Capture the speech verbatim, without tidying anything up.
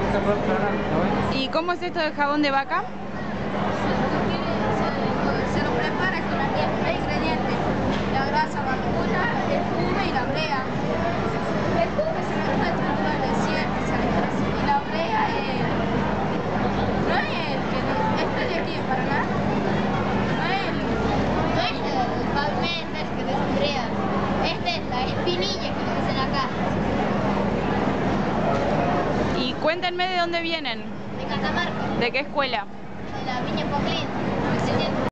¿Y cómo es esto del jabón de vaca? Se lo prepara con los ingredientes: la grasa vacuna, el fume y la brea. El fume se lo deja triturado al desierto, y la brea es, no es el que este de aquí en Paraná, no es el, no es el pavimento que es brea, esta es la espinilla que le dicen acá. Y cuéntenme de dónde vienen. De Catamarca. ¿De qué escuela? De la Viña Poblín.